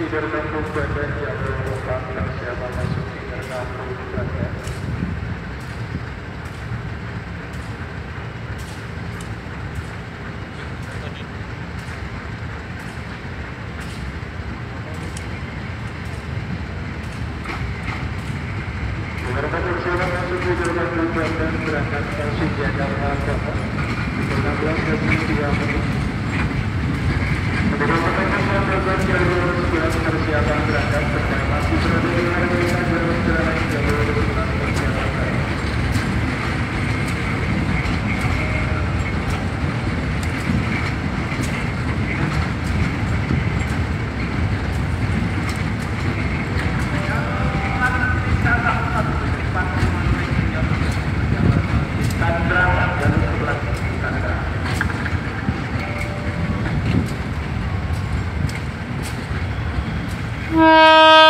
memasuki gerbang pembuatan jalur penumpang yang siap memasuki gerbang pembuatan. Gerbang siap memasuki gerbang pembuatan berangkat stasiun Jakarta Kota 16:30. Persiapan berangkat sedang masih berada di area jalur jalan jalur lintas persiapan. Tangerang jalur sebelah Tangerang. Wow.